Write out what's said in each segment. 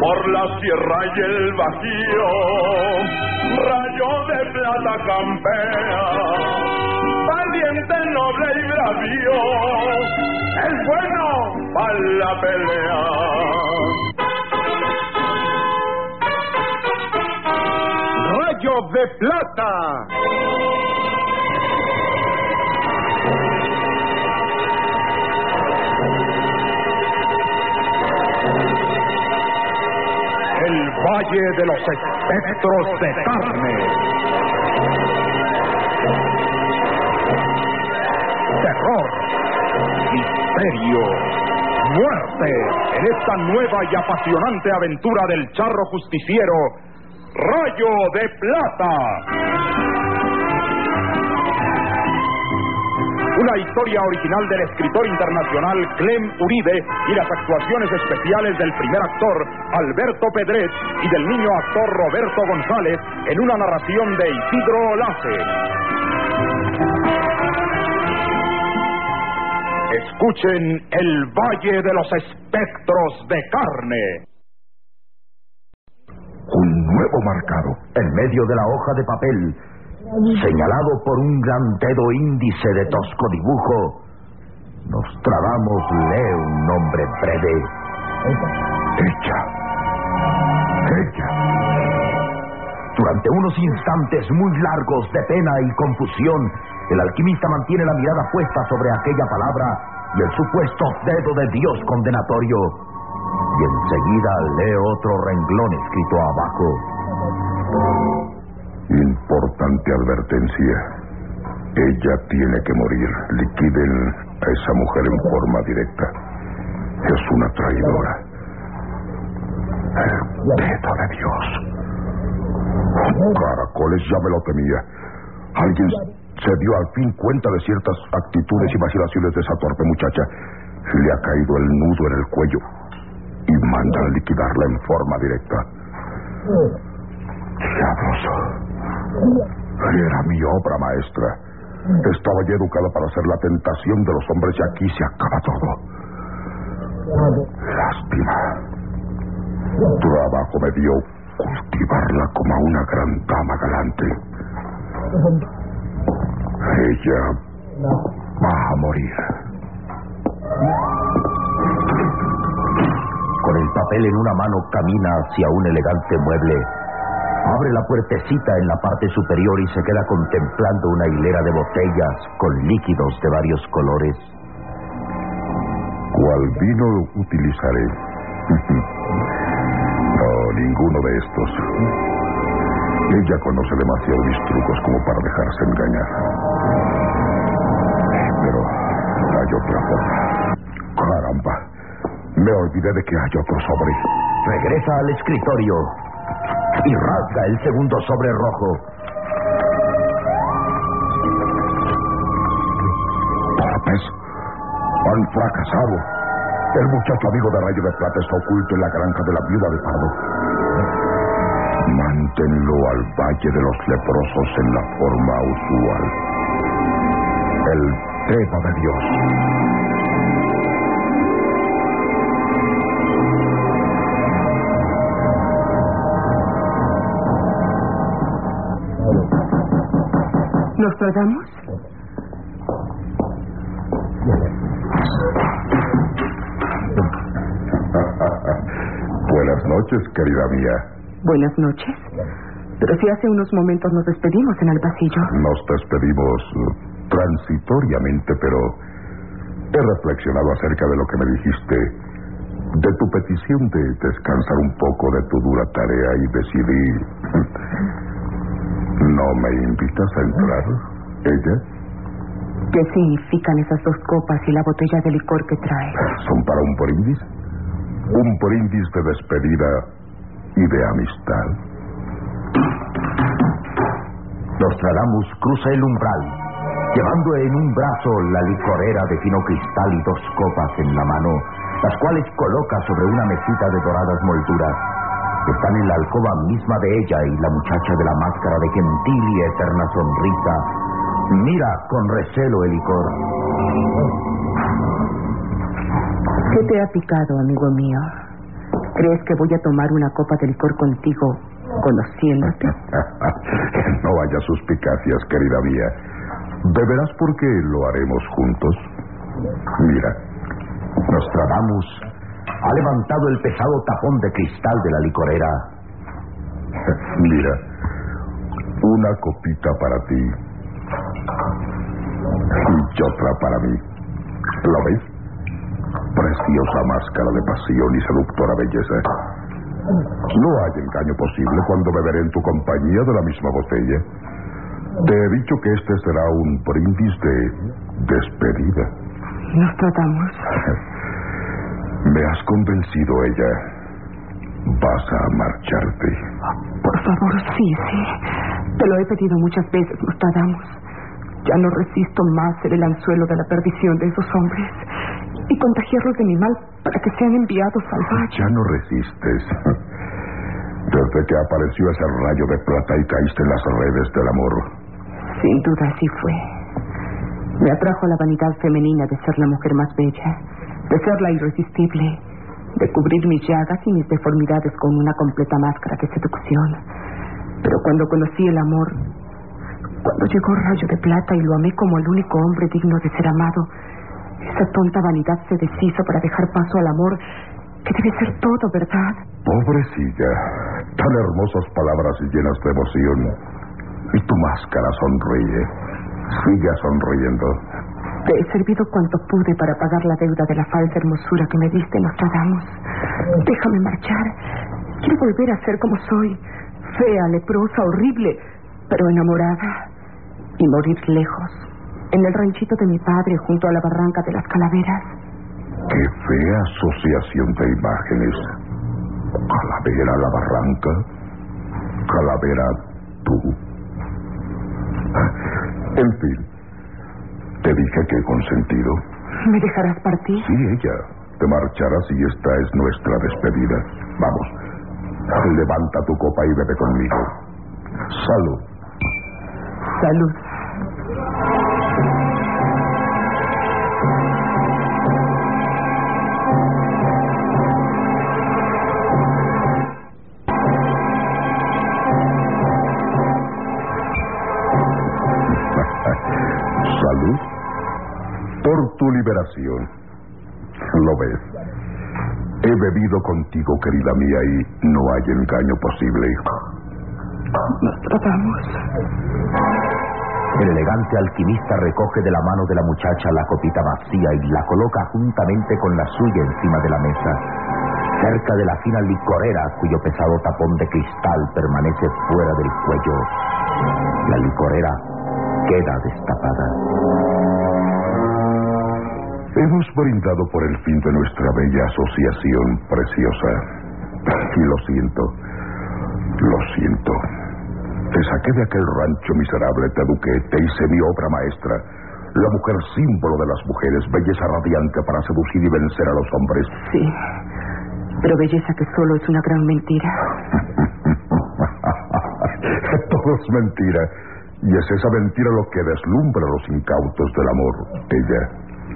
por la sierra y el bajío, rayo de plata campea, valiente, noble y bravío, es bueno para la pelea. ¡Rayo de plata! El Valle de los Espectros de Carne. Terror, misterio, muerte en esta nueva y apasionante aventura del charro justiciero, Rayo de Plata. Una historia original del escritor internacional Clem Uribe y las actuaciones especiales del primer actor Alberto Pedret y del niño actor Roberto González en una narración de Isidro Olace. Escuchen El Valle de los Espectros de Carne. Un nuevo marcado en medio de la hoja de papel, señalado por un gran dedo índice de tosco dibujo. Nostradamus lee un nombre breve. Ella. Durante unos instantes muy largos de pena y confusión, el alquimista mantiene la mirada puesta sobre aquella palabra y el supuesto dedo de Dios condenatorio. Y enseguida lee otro renglón escrito abajo. Importante advertencia. Ella tiene que morir. Liquiden a esa mujer en forma directa. Es una traidora. El dedo de Dios. Caracoles, ya me lo temía. Alguien se dio al fin cuenta de ciertas actitudes y vacilaciones de esa torpe muchacha. Le ha caído el nudo en el cuello y mandan liquidarla en forma directa. Diablos. Era mi obra maestra. Estaba ya educada para ser la tentación de los hombres y aquí se acaba todo. Lástima. Trabajo me dio cultivarla como a una gran dama galante. Ella va a morir. Con el papel en una mano camina hacia un elegante mueble. Abre la puertecita en la parte superior y se queda contemplando una hilera de botellas con líquidos de varios colores. ¿Cuál vino utilizaré? No, ninguno de estos. Ella conoce demasiado mis trucos como para dejarse engañar. Pero hay otra forma. Caramba, me olvidé de que hay otro sobre. Regresa al escritorio y rasga el segundo sobre rojo. Torpes, han fracasado. El muchacho amigo de Rayo de Plata está oculto en la granja de la viuda de Pardo. Mántenlo al Valle de los Leprosos en la forma usual. El dedo de Dios. ¿Nostradamus? Buenas noches, querida mía. Buenas noches. Pero si hace unos momentos nos despedimos en el pasillo. Nos despedimos transitoriamente, pero he reflexionado acerca de lo que me dijiste, de tu petición de descansar un poco de tu dura tarea y decidí... ¿No me invitas a entrar, ella? ¿Qué significan esas dos copas y la botella de licor que trae? ¿Son para un brindis? Un brindis de despedida y de amistad. Nostradamus cruza el umbral, llevando en un brazo la licorera de fino cristal y dos copas en la mano, las cuales coloca sobre una mesita de doradas molduras. Están en la alcoba misma de ella y la muchacha de la máscara de gentil y eterna sonrisa mira con recelo el licor. ¿Qué te ha picado, amigo mío? ¿Crees que voy a tomar una copa de licor contigo, conociéndote? No haya suspicacias, querida mía. Beberás porque lo haremos juntos. Mira, Nostradamus ha levantado el pesado tapón de cristal de la licorera. Mira, una copita para ti y otra para mí. ¿La ves? Preciosa máscara de pasión y seductora belleza. No hay engaño posible cuando beberé en tu compañía de la misma botella. Te he dicho que este será un brindis de despedida. Nos tratamos. Me has convencido, ella. Vas a marcharte. Por favor, sí. Te lo he pedido muchas veces, Nostradamus. Ya no resisto más ser el anzuelo de la perdición de esos hombres y contagiarlos de mi mal para que sean enviados al valle. Ya no resistes. Desde que apareció ese rayo de plata y caíste en las redes del amor. Sin duda así fue. Me atrajo la vanidad femenina de ser la mujer más bella, de ser la irresistible, de cubrir mis llagas y mis deformidades con una completa máscara de seducción. Pero cuando conocí el amor, cuando llegó Rayo de Plata y lo amé como el único hombre digno de ser amado, esa tonta vanidad se deshizo para dejar paso al amor, que debe ser todo, ¿verdad? Pobrecilla, tan hermosas palabras y llenas de emoción. Y tu máscara sonríe. Sigue sonriendo. Te he servido cuanto pude para pagar la deuda de la falsa hermosura que me diste, Nostradamus. Déjame marchar. Quiero volver a ser como soy, fea, leprosa, horrible, pero enamorada, y morir lejos, en el ranchito de mi padre, junto a la barranca de las Calaveras. Qué fea asociación de imágenes. Calavera, la barranca. Calavera, tú. En fin, te dije que he consentido. ¿Me dejarás partir? Sí, ella. Te marcharás y esta es nuestra despedida. Vamos, levanta tu copa y bebe conmigo. Salud. Salud. Salud por tu liberación. ¿Lo ves? He bebido contigo, querida mía, y no hay engaño posible. Nos tratamos. El elegante alquimista recoge de la mano de la muchacha la copita vacía y la coloca juntamente con la suya encima de la mesa, cerca de la fina licorera cuyo pesado tapón de cristal permanece fuera del cuello. La licorera queda destapada. Hemos brindado por el fin de nuestra bella asociación preciosa. Y lo siento. Te saqué de aquel rancho miserable, te eduqué, te hice mi obra maestra, la mujer símbolo de las mujeres, belleza radiante para seducir y vencer a los hombres. Sí, pero belleza que solo es una gran mentira. Todo es mentira. Y es esa mentira lo que deslumbra a los incautos del amor, ella.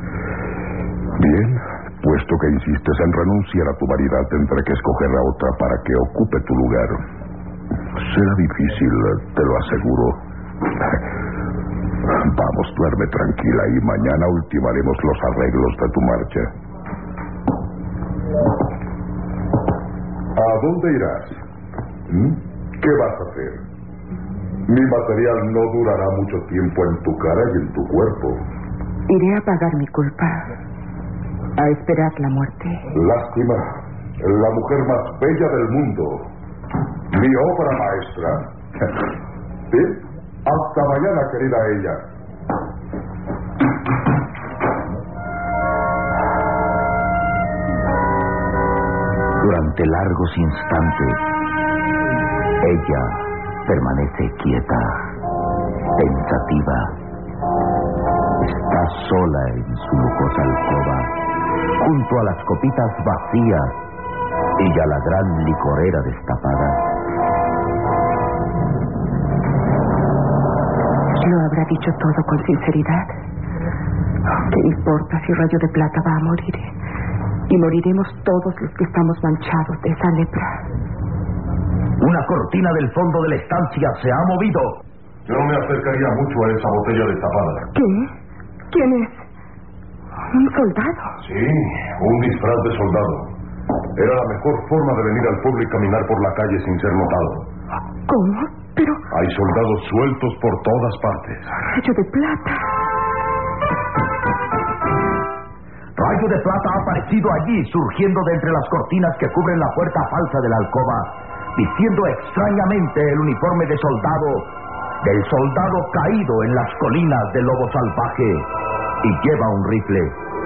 Bien, puesto que insistes en renunciar a tu vanidad, tendré que escoger a otra para que ocupe tu lugar. Será difícil, te lo aseguro. Vamos, duerme tranquila y mañana ultimaremos los arreglos de tu marcha. ¿A dónde irás? ¿Qué vas a hacer? Mi material no durará mucho tiempo en tu cara y en tu cuerpo. Iré a pagar mi culpa, a esperar la muerte. Lástima, la mujer más bella del mundo, mi obra maestra. ¿Sí? Hasta mañana, querida ella. Durante largos instantes, ella permanece quieta, pensativa. Está sola en su lujosa alcoba, junto a las copitas vacías y a la gran licorera destapada. Lo habrá dicho todo con sinceridad. ¿Qué importa si Rayo de Plata va a morir? y moriremos todos los que estamos manchados de esa lepra. Una cortina del fondo de la estancia se ha movido. Yo no me acercaría mucho a esa botella destapada. ¿Qué? ¿Quién es? ¿Un soldado? Sí, un disfraz de soldado. Era la mejor forma de venir al pueblo y caminar por la calle sin ser notado. ¿Cómo? Pero... Hay soldados sueltos por todas partes. Rayo de Plata. Rayo de Plata ha aparecido allí, surgiendo de entre las cortinas que cubren la puerta falsa de la alcoba, vistiendo extrañamente el uniforme de soldado, del soldado caído en las colinas del lobo salvaje, y lleva un rifle.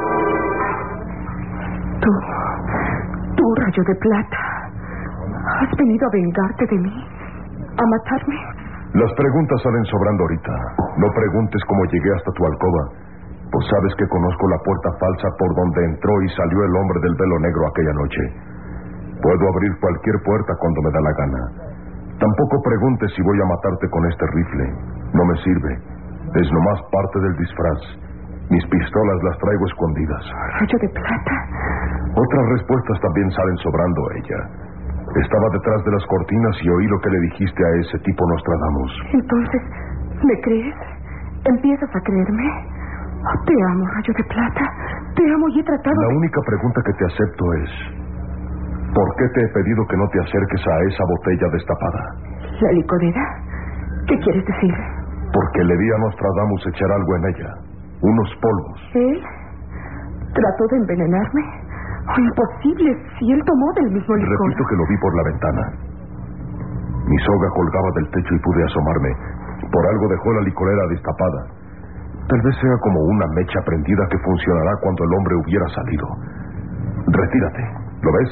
Tú, Rayo de Plata, ¿has venido a vengarte de mí? ¿A matarme? Las preguntas salen sobrando ahorita. No preguntes cómo llegué hasta tu alcoba, pues sabes que conozco la puerta falsa por donde entró y salió el hombre del velo negro aquella noche. Puedo abrir cualquier puerta cuando me da la gana. Tampoco preguntes si voy a matarte con este rifle. No me sirve. Es nomás parte del disfraz. Mis pistolas las traigo escondidas. Rayo de Plata. Otras respuestas también salen sobrando a ella. Estaba detrás de las cortinas y oí lo que le dijiste a ese tipo Nostradamus. Entonces, ¿me crees? ¿Empiezas a creerme? Te amo, Rayo de Plata. Te amo y he tratado La única pregunta que te acepto es... ¿por qué te he pedido que no te acerques a esa botella destapada? ¿La licorera? ¿Qué quieres decir? Porque le vi a Nostradamus echar algo en ella. Unos polvos. ¿Él? ¿Trató de envenenarme? Oh, imposible, si él tomó del mismo licor. Repito que lo vi por la ventana. Mi soga colgaba del techo y pude asomarme. Por algo dejó la licorera destapada. Tal vez sea como una mecha prendida que funcionará cuando el hombre hubiera salido. Retírate, ¿lo ves?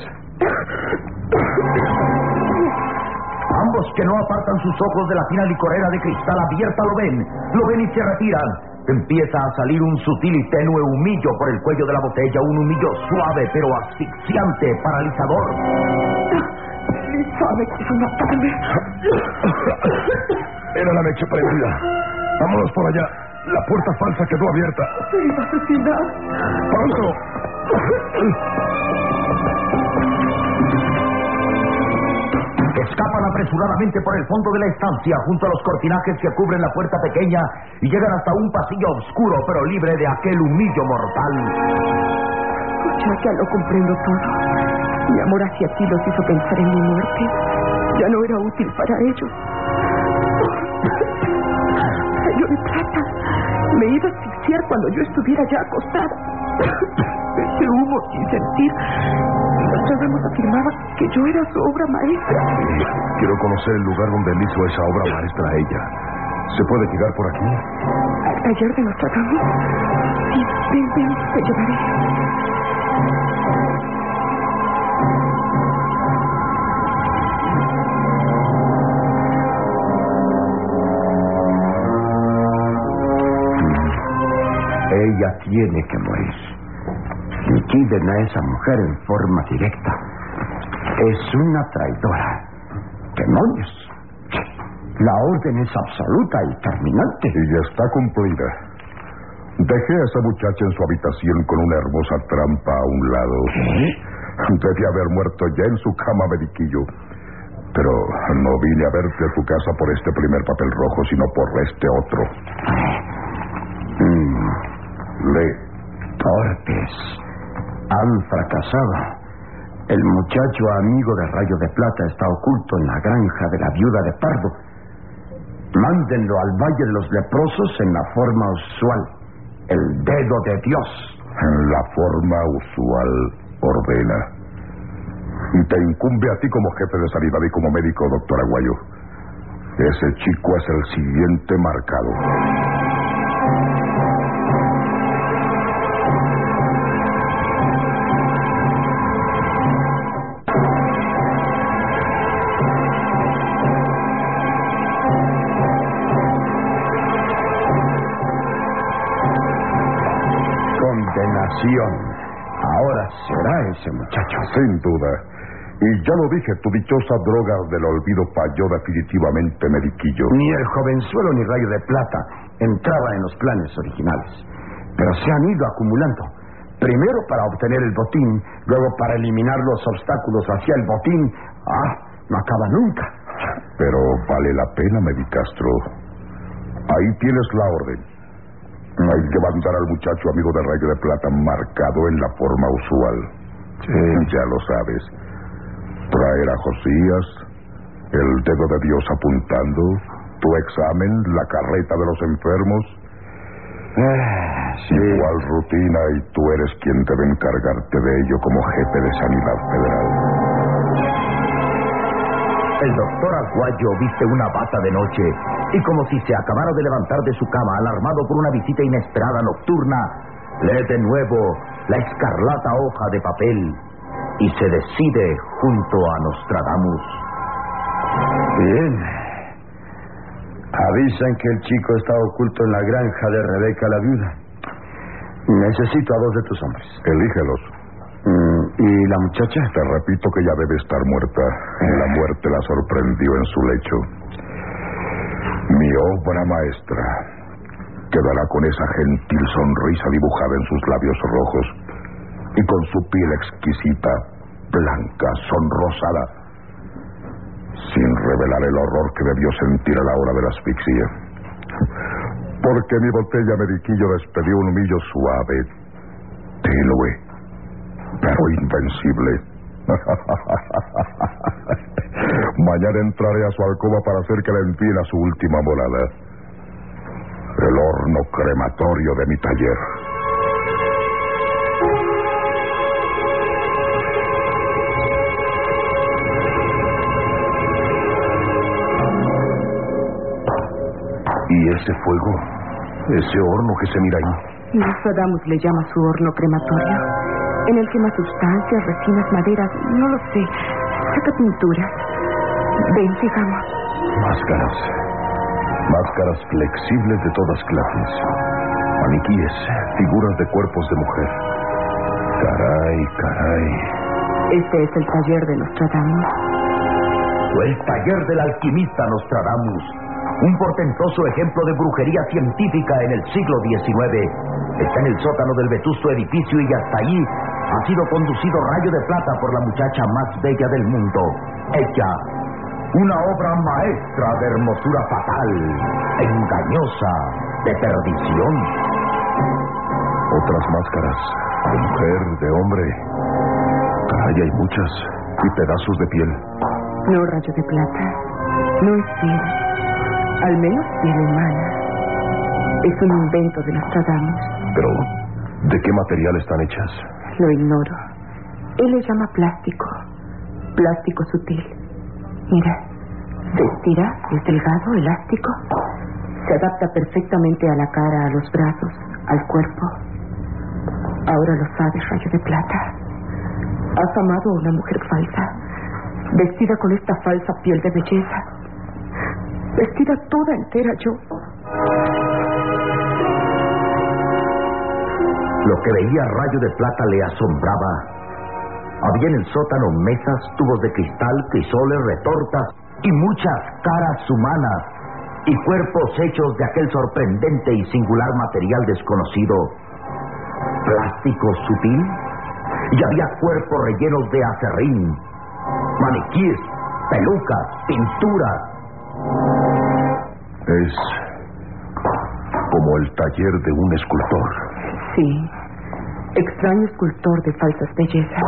Ambos que no apartan sus ojos de la fina licorera de cristal abierta lo ven y se retiran. Empieza a salir un sutil y tenue humillo por el cuello de la botella, un humillo suave pero asfixiante, paralizador. Mi suave quiso matarme. Era la mecha prendida. Vámonos por allá. La puerta falsa quedó abierta. Me iba a asesinar. ¡Pronto! Escapan apresuradamente por el fondo de la estancia, junto a los cortinajes que cubren la puerta pequeña, y llegan hasta un pasillo oscuro, pero libre de aquel humillo mortal. Ya lo comprendo todo. Mi amor hacia ti los hizo pensar en mi muerte. Ya no era útil para ellos. Rayo de Plata, me iba a asfixiar cuando yo estuviera ya acostada. Ese humo sin sentir. Nostradamus afirmaba que yo era su obra maestra. Quiero conocer el lugar donde él hizo esa obra maestra a ella. ¿Se puede llegar por aquí? ¿Al taller de Nostradamus? Sí, ven, te llevaré. Ella tiene que morir. Liquiden a esa mujer en forma directa. Es una traidora. ¡Demonios! La orden es absoluta y terminante. Y ya está cumplida. Dejé a esa muchacha en su habitación con una hermosa trampa a un lado. ¿Qué? Debía haber muerto ya en su cama, mediquillo. Pero no vine a verte a tu casa por este primer papel rojo, sino por este otro. Lee. Torpes. Han fracasado. El muchacho amigo de Rayo de Plata está oculto en la granja de la viuda de Pardo. Mándenlo al Valle de los Leprosos en la forma usual. El dedo de Dios. En la forma usual, ordena. Y te incumbe a ti como jefe de sanidad y como médico, doctor Aguayo. Ese chico es el siguiente marcado. Ahora será ese muchacho. Sin duda. Y ya lo dije, tu dichosa droga del olvido falló definitivamente, mediquillo. Ni el jovenzuelo ni Rayo de Plata entraba en los planes originales. Pero se han ido acumulando. Primero para obtener el botín, luego para eliminar los obstáculos hacia el botín. No acaba nunca. Pero vale la pena, Medicastro. Ahí tienes la orden. Hay que mandar al muchacho amigo de Rayo de Plata marcado en la forma usual. Sí. Ya lo sabes. Traer a Josías, el dedo de Dios apuntando, tu examen, la carreta de los enfermos. Sí. Igual rutina, y tú eres quien debe encargarte de ello como jefe de Sanidad Federal. El doctor Aguayo viste una bata de noche y, como si se acabara de levantar de su cama, alarmado por una visita inesperada nocturna, lee de nuevo la escarlata hoja de papel y se decide junto a Nostradamus. Bien. Avisan que el chico está oculto en la granja de Rebeca la viuda. Necesito a 2 de tus hombres. Elígelos. ¿Y la muchacha? Te repito que ya debe estar muerta. La muerte la sorprendió en su lecho. Mi obra maestra quedará con esa gentil sonrisa dibujada en sus labios rojos y con su piel exquisita, blanca, sonrosada, sin revelar el horror que debió sentir a la hora de la asfixia. Porque mi botella Mediquillo despedió un humillo suave, tenue, pero invencible. Mañana entraré a su alcoba para hacer que le envíen a su última morada, el horno crematorio de mi taller. ¿Y ese fuego? ¿Ese horno que se mira ahí? Nostradamus le llama su horno crematorio, en el quema sustancias, resinas, maderas, no lo sé, saca pinturas. Ven, sigamos. Máscaras flexibles de todas clases, maniquíes, figuras de cuerpos de mujer. Caray. Este es el taller de Nostradamus. O el taller del alquimista Nostradamus, un portentoso ejemplo de brujería científica en el siglo XIX. Está en el sótano del vetusto edificio y hasta allí ha sido conducido Rayo de Plata por la muchacha más bella del mundo. Ella, una obra maestra de hermosura fatal, engañosa, de perdición. Otras máscaras, de mujer, de hombre. Caray, hay muchas, y pedazos de piel. No, Rayo de Plata, no es piel, al menos piel humana. Es un invento de Nostradamus. Pero, ¿de qué material están hechas? Lo ignoro. Él le llama plástico sutil. Mira, se estira, es delgado, elástico. Se adapta perfectamente a la cara, a los brazos, al cuerpo. Ahora lo sabes, Rayo de Plata. Has amado a una mujer falsa, vestida con esta falsa piel de belleza, vestida toda entera yo. Lo que veía Rayo de Plata le asombraba. Había en el sótano mesas, tubos de cristal, crisoles, retortas y muchas caras humanas y cuerpos hechos de aquel sorprendente y singular material desconocido. Plástico sutil, y había cuerpos rellenos de acerrín, maniquíes, pelucas, pinturas. Es como el taller de un escultor. Sí, extraño escultor de falsas bellezas.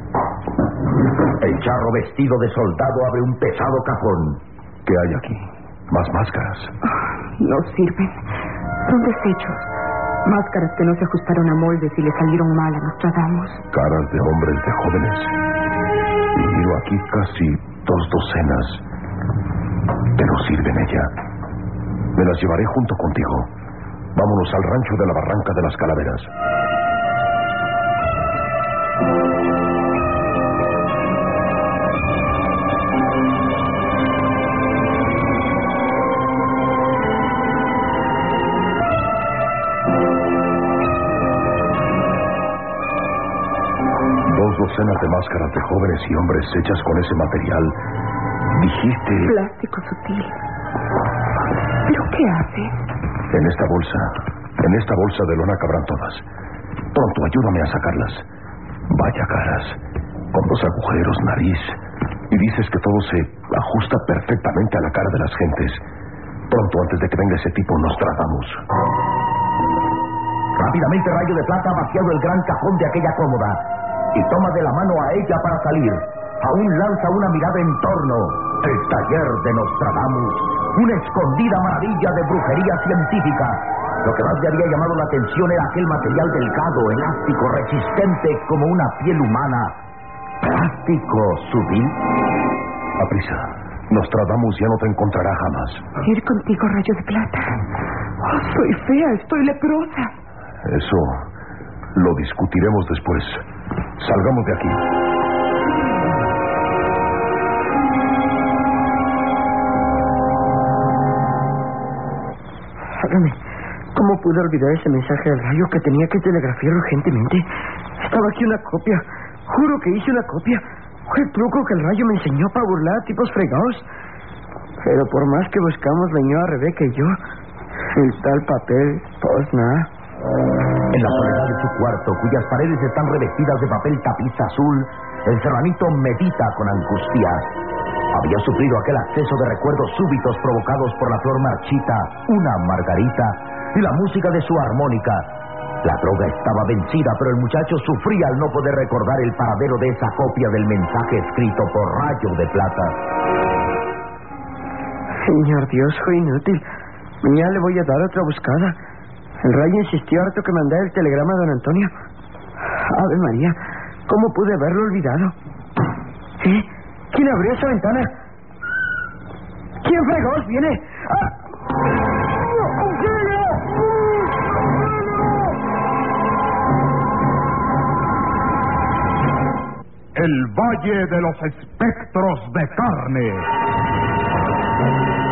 El charro vestido de soldado abre un pesado cajón. ¿Qué hay aquí? Más máscaras. No sirven. Son desechos. Máscaras que no se ajustaron a moldes y le salieron mal a Nostradamus. Caras de hombres, de jóvenes. Y miro aquí casi 2 docenas. Que no sirven ella. Me las llevaré junto contigo. Vámonos al rancho de la Barranca de las Calaveras. Docenas de máscaras de jóvenes y hombres hechas con ese material. Dijiste... Plástico sutil. ¿Pero qué haces? En esta bolsa de lona cabrán todas. Pronto, ayúdame a sacarlas. Vaya caras, con 2 agujeros, nariz. Y dices que todo se ajusta perfectamente a la cara de las gentes. Pronto, antes de que venga ese tipo, nos tratamos. Rápidamente Rayo de Plata ha vaciado el gran cajón de aquella cómoda y toma de la mano a ella para salir. Aún lanza una mirada en torno. El taller de Nostradamus, una escondida maravilla de brujería científica. Lo que más le había llamado la atención era aquel material delgado, elástico, resistente como una piel humana. ¿Plástico sutil? Aprisa. Nostradamus ya no te encontrará jamás. Ir contigo, Rayo de Plata. Oh, soy fea, estoy leprosa. Eso lo discutiremos después. Salgamos de aquí. Hágame, ¿cómo pude olvidar ese mensaje del Rayo que tenía que telegrafiar urgentemente? Estaba aquí una copia. Juro que hice una copia. Fue el truco que el Rayo me enseñó para burlar a tipos fregados. Pero por más que buscamos, la señora Rebeca y yo, el tal papel, pues nada. En la soledad de su cuarto, cuyas paredes están revestidas de papel tapiz azul, el serranito medita con angustia. Había sufrido aquel acceso de recuerdos súbitos provocados por la flor marchita, una margarita, y la música de su armónica. La droga estaba vencida, pero el muchacho sufría al no poder recordar el paradero de esa copia del mensaje escrito por Rayo de Plata. Señor Dios, fue inútil. Mañana le voy a dar otra buscada. El Rayo insistió harto que mandara el telegrama a don Antonio. Ave María, ¿cómo pude haberlo olvidado? ¿Eh? ¿Quién abrió esa ventana? ¿Quién fregos viene? ¡Ah! El Valle de los Espectros de Carne.